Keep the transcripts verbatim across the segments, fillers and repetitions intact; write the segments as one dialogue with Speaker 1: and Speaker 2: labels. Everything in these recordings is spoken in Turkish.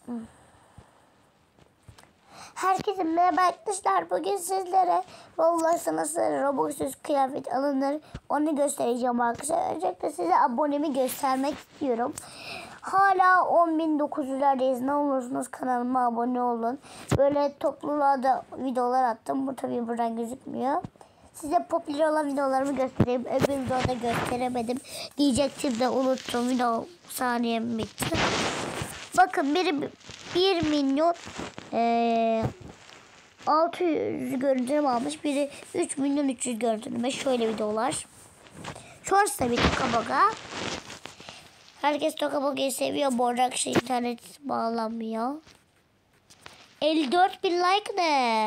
Speaker 1: Herkese merhaba arkadaşlar. Bugün sizlere Roblox'a nasıl Roblox'uz kıyafet alınır onu göstereceğim arkadaşlar. Öncelikle size abonemi göstermek istiyorum. Hala on bin dokuz yüzlerdeyiz. Ne olursunuz kanalıma abone olun. Böyle topluluğa videolar attım. Bu tabii buradan gözükmüyor. Size popüler olan videolarımı göstereyim. Öbür videoda gösteremedim. Diyecektim de unuttum. Video saniyem bitti. Bakın biri bir milyon ee, altı yüz görüntüleme almış. Biri üç milyon üç yüz görüntüleme. Şöyle videolar. Shorts tabii Toka Boga. Herkes Toka Boga'yı seviyor. Bu arada şey, internet bağlanmıyor. elli dört bin like ne?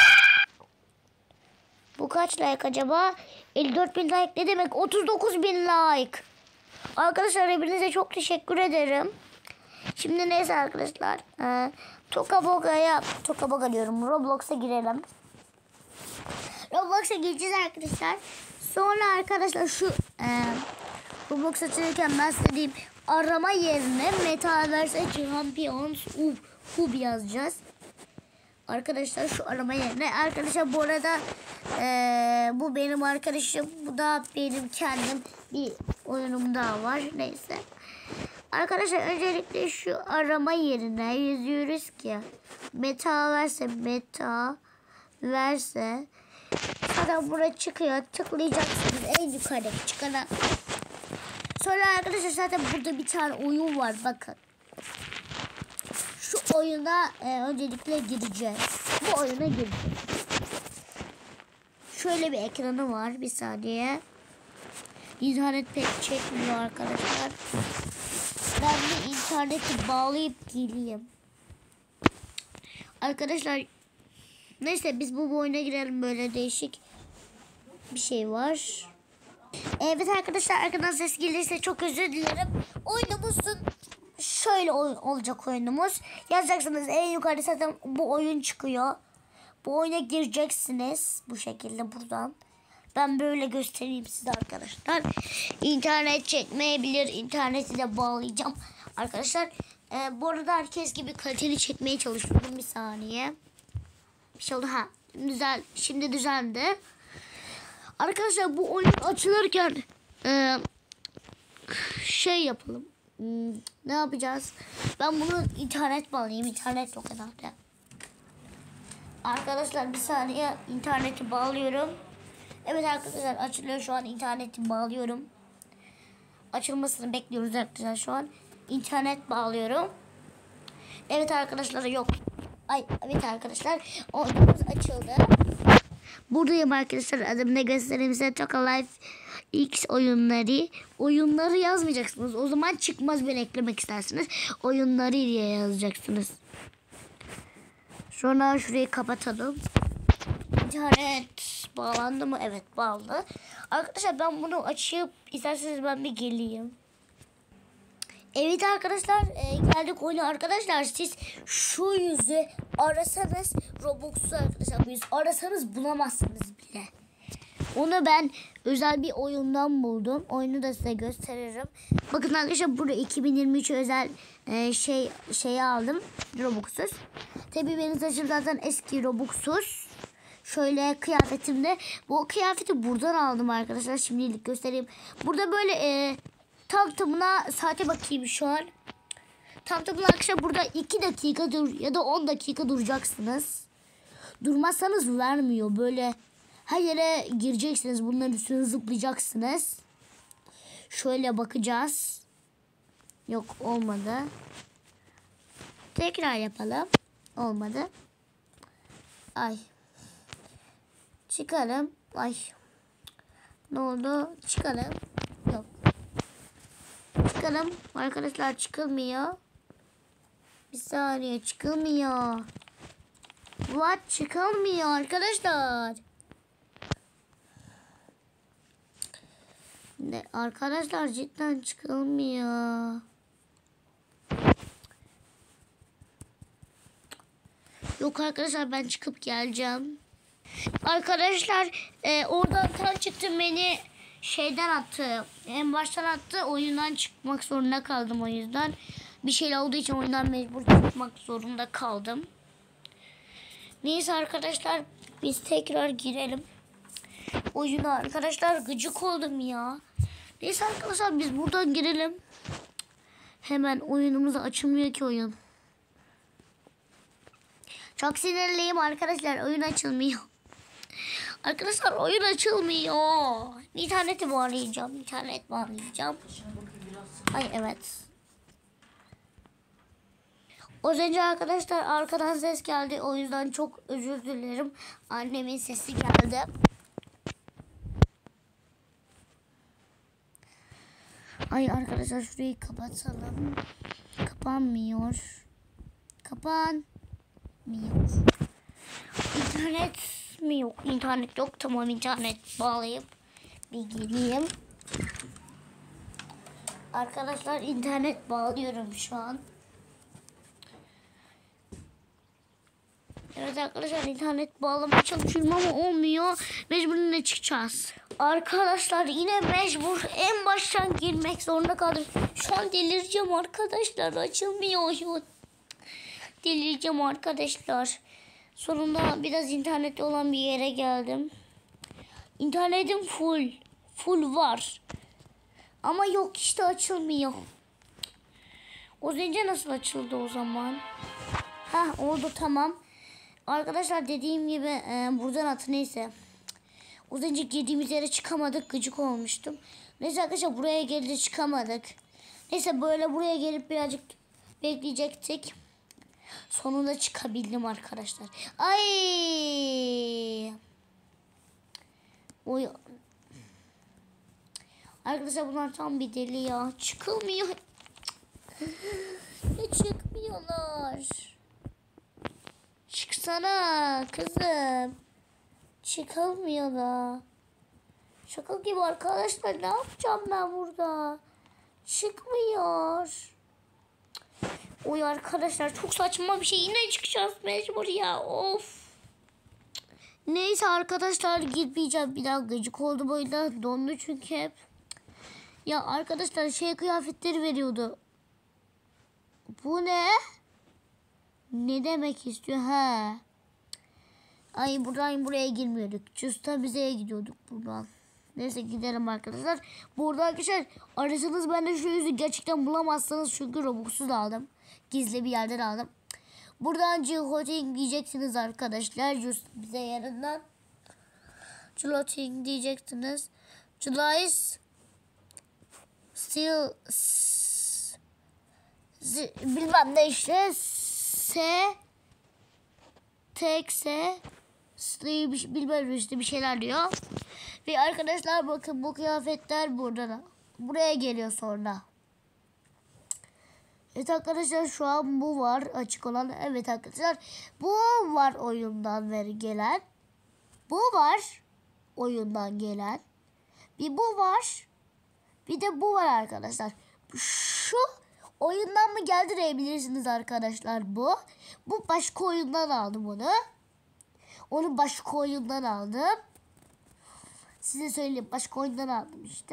Speaker 1: Bu kaç like acaba? elli dört bin like ne demek? otuz dokuz bin like. Arkadaşlar hepinize çok teşekkür ederim. Şimdi neyse arkadaşlar. E, Toka Boga'ya Toka Boga diyorum. Roblox'a girelim. Roblox'a gireceğiz arkadaşlar. Sonra arkadaşlar şu e, Roblox açılırken ben size diyeyim, arama yerine Metaverse Champions Hub yazacağız. Arkadaşlar şu arama yerine. Arkadaşlar bu arada e, bu benim arkadaşım. Bu da benim kendim. Bir oyunum daha var. Neyse. Arkadaşlar öncelikle şu arama yerine yazıyoruz ki Metaverse Metaverse. Zaten buraya çıkıyor. Tıklayacaksınız en yukarıdaki çıkana. Sonra arkadaşlar zaten burada bir tane oyun var. Bakın. Şu oyuna e, öncelikle gireceğiz. Bu oyuna gireceğiz. Şöyle bir ekranı var. Bir saniye. İnternet pek çekmiyor arkadaşlar. Ben de interneti bağlayıp geleyim. Arkadaşlar neyse biz bu oyuna girelim. Böyle değişik bir şey var. Evet arkadaşlar, arkadan ses gelirse çok özür dilerim. Oyunumuzun şöyle oyun olacak oyunumuz. Yazacaksınız en yukarıda zaten bu oyun çıkıyor. Bu oyuna gireceksiniz bu şekilde buradan. Ben böyle göstereyim size arkadaşlar. İnternet çekmeyebilir. İnterneti de bağlayacağım. Arkadaşlar e, bu arada herkes gibi kaliteli çekmeye çalışıyorum. Bir saniye. Bir şey oldu. Ha, güzel. Şimdi düzeldi. Arkadaşlar bu oyun açılırken e, şey yapalım. Hmm, ne yapacağız? Ben bunu internet bağlayayım. İnternet yok herhalde. Arkadaşlar bir saniye, interneti bağlıyorum. Evet arkadaşlar açılıyor şu an, interneti bağlıyorum. Açılmasını bekliyoruz arkadaşlar şu an. İnternet bağlıyorum. Evet arkadaşlar yok. Ay evet arkadaşlar oyunumuz açıldı. Buradayım arkadaşlar, adımda göstereyim size. Toka Life X oyunları. Oyunları yazmayacaksınız. O zaman çıkmaz, ben eklemek istersiniz. Oyunları diye yazacaksınız. Sonra şurayı kapatalım. İnternet bağlandı mı? Evet bağlandı. Arkadaşlar ben bunu açıp isterseniz ben bir geleyim. Evet arkadaşlar e, geldik oyuna. Arkadaşlar siz şu yüzü arasanız Roblox'u arkadaşlar bu yüzü arasanız bulamazsınız bile. Onu ben özel bir oyundan buldum. Oyunu da size gösteririm. Bakın arkadaşlar burada iki bin yirmi üç özel e, şey şeyi aldım. Robux'uz. Tabii benim saçım zaten eski Robux'uz. Şöyle kıyafetimde. Bu kıyafeti buradan aldım arkadaşlar. Şimdilik göstereyim. Burada böyle e, tam tamına saate bakayım şu an. Tam tamına arkadaşlar burada iki dakika dur ya da on dakika duracaksınız. Durmazsanız vermiyor. Böyle her yere gireceksiniz. Bunların üstüne zıplayacaksınız. Şöyle bakacağız. Yok olmadı. Tekrar yapalım. Olmadı. Ay. Çıkalım. Ay. Ne oldu? Çıkalım. Yok. Çıkalım. Arkadaşlar çıkılmıyor. Bir saniye, çıkılmıyor. What? Çıkılmıyor arkadaşlar. Ne? Arkadaşlar cidden çıkılmıyor. Yok arkadaşlar, ben çıkıp geleceğim. Arkadaşlar e, oradan tam çıktım, beni şeyden attı. En baştan attı. Oyundan çıkmak zorunda kaldım o yüzden. bir şey olduğu için oyundan mecbur çıkmak zorunda kaldım. Neyse arkadaşlar biz tekrar girelim. Oyuna arkadaşlar gıcık oldum ya. Neyse arkadaşlar biz buradan girelim. Hemen oyunumuza açılmıyor ki oyun. Çok sinirliyim arkadaşlar, oyun açılmıyor. Arkadaşlar oyun açılmıyor. İnterneti bağlayacağım. İnternet bağlayacağım. Ay evet. Az önce arkadaşlar arkadan ses geldi. O yüzden çok özür dilerim. Annemin sesi geldi. Ay arkadaşlar şurayı kapatalım. Kapanmıyor. Kapanmıyor. İnternet mi yok? İnternet yok. Tamam, internet bağlayıp bir gireyim. Arkadaşlar internet bağlıyorum şu an. Evet arkadaşlar internet bağlamaya çalışıyorum ama olmuyor. Mecburen çıkacağız. Arkadaşlar yine mecbur en baştan girmek zorunda kaldım. Şu an delireceğim arkadaşlar. Açılmıyor şu. Delireceğim arkadaşlar. Sonunda biraz internetli olan bir yere geldim. İnternetim full. Full var. Ama yok işte, açılmıyor. O önce nasıl açıldı o zaman? Hah, oldu, tamam. Arkadaşlar dediğim gibi e, buradan atı neyse. Az önce girdiğimiz yere çıkamadık. Gıcık olmuştum. Neyse arkadaşlar buraya geldi, çıkamadık. Neyse böyle buraya gelip birazcık bekleyecektik. Sonunda çıkabildim arkadaşlar. Ay! Oy. Arkadaşlar bunlar tam bir deli ya. Çıkılmıyor. Ne çıkmıyorlar. Çıksana kızım. Çıkılmıyor da. Şaka gibi arkadaşlar, ne yapacağım ben burada? Çıkmıyor. Oy arkadaşlar çok saçma bir şey. Yine çıkacağız mecbur ya. Of. Neyse arkadaşlar gitmeyeceğim. Bir daha gıcık oldu böyle. Dondu çünkü hep. Ya arkadaşlar şey kıyafetleri veriyordu. Bu ne? Ne demek istiyor? Ha. Ay buradan buraya girmiyorduk. Cüsta bize gidiyorduk buradan. Neyse gidelim arkadaşlar. Burada arkadaşlar ararsanız ben de şu yüzü gerçekten bulamazsanız çünkü Robux'u da aldım. Gizli bir yerden aldım. Buradan Clothing diyeceksiniz arkadaşlar. Just bize yarından Clothing diyeceksiniz. July's still bilmem ne işte S tek S bilmem işte bir şeyler diyor. Ve arkadaşlar bakın bu kıyafetler burada da. Buraya geliyor sonra. Evet arkadaşlar şu an bu var açık olan. Evet arkadaşlar bu var oyundan veri gelen. Bu var oyundan gelen. Bir bu var. Bir de bu var arkadaşlar. Şu oyundan mı geldi diyebilirsiniz arkadaşlar bu. Bu başka oyundan aldım onu. Onu başka oyundan aldım. Size söyleyeyim, başka oyundan aldım işte.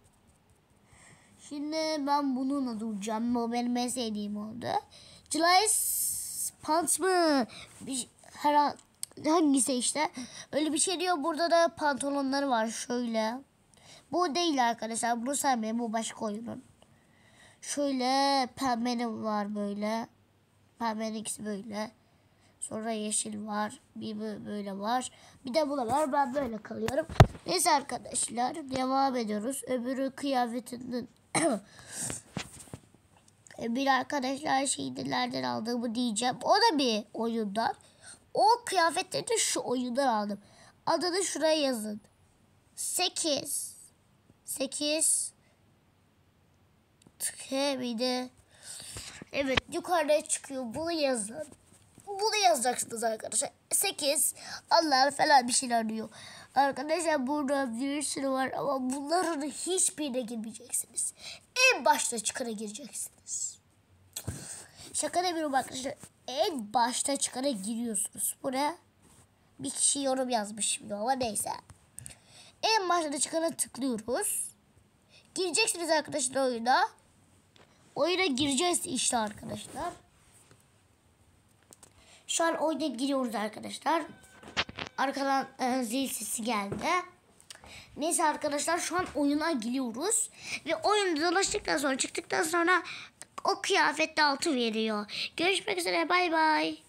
Speaker 1: Şimdi ben bununla duracağım. Bu benim en sevdiğim oldu. July's pants mı? Bir, her, hangisi işte. Öyle bir şey diyor. Burada da pantolonları var şöyle. Bu değil arkadaşlar. Bunu saymayın. Bu başka oyunun. Şöyle pembenin var böyle. Pembenin ikisi böyle. Sonra yeşil var. Bir böyle var. Bir de bu da var. Ben böyle kalıyorum. Neyse arkadaşlar devam ediyoruz. Öbürü kıyafetinin bir arkadaşlar şeylerden aldığımı diyeceğim. O da bir oyundan. O kıyafetleri de şu oyundan aldım. Adını şuraya yazın. sekiz sekiz bir de evet yukarıda çıkıyor. Bunu yazın. Bunu yazacaksınız arkadaşlar. sekiz Allah falan bir şeyler diyor. Arkadaşlar burada bir sürü var ama bunların hiçbirine girmeyeceksiniz. En başta çıkana gireceksiniz. Şaka demiyorum arkadaşlar. En başta çıkana giriyorsunuz. Buraya bir kişi yorum yazmış şimdi ama neyse. En başta çıkana tıklıyoruz. Gireceksiniz arkadaşlar oyuna. oyuna gireceğiz işte arkadaşlar. Şu an oyuna giriyoruz arkadaşlar. Arkadan e, zil sesi geldi. Neyse arkadaşlar şu an oyuna giriyoruz. Ve oyunda dolaştıktan sonra çıktıktan sonra o kıyafette altı veriyor. Görüşmek üzere, bay bay.